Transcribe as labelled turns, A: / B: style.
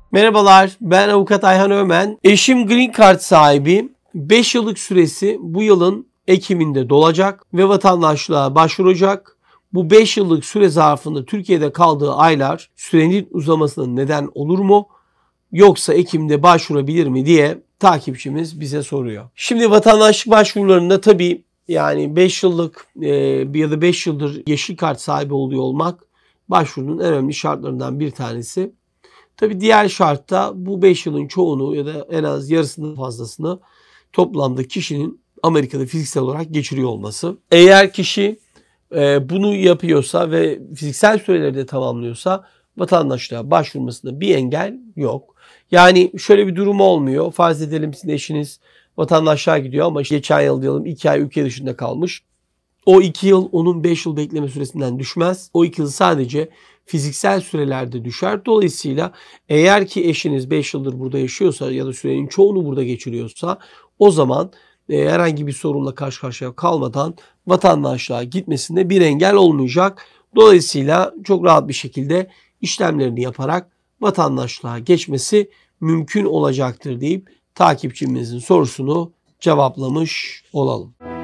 A: Merhabalar, ben avukat Ayhan Ömen. Eşim Green Card sahibi. 5 yıllık süresi bu yılın Ekim'inde dolacak ve vatandaşlığa başvuracak. Bu 5 yıllık süre zarfında Türkiye'de kaldığı aylar sürenin uzamasına neden olur mu? Yoksa Ekim'de başvurabilir mi diye takipçimiz bize soruyor. Şimdi vatandaşlık başvurularında tabii yani 5 yıllık ya da 5 yıldır yeşil kart sahibi oluyor olmak başvurunun en önemli şartlarından bir tanesi. Tabii diğer şartta bu 5 yılın çoğunu ya da en az yarısından fazlasını toplamda kişinin Amerika'da fiziksel olarak geçiriyor olması. Eğer kişi bunu yapıyorsa ve fiziksel süreleri de tamamlıyorsa vatandaşlığa başvurmasında bir engel yok. Yani şöyle bir durum olmuyor. Farz edelim sizin eşiniz vatandaşlığa gidiyor ama geçen yıl diyelim 2 ay ülke dışında kalmış. O 2 yıl onun 5 yıl bekleme süresinden düşmez. O 2 yıl sadece fiziksel sürelerde düşer. Dolayısıyla eğer ki eşiniz 5 yıldır burada yaşıyorsa ya da sürenin çoğunu burada geçiriyorsa o zaman herhangi bir sorunla karşı karşıya kalmadan vatandaşlığa gitmesinde bir engel olmayacak. Dolayısıyla çok rahat bir şekilde işlemlerini yaparak vatandaşlığa geçmesi mümkün olacaktır deyip takipçimizin sorusunu cevaplamış olalım.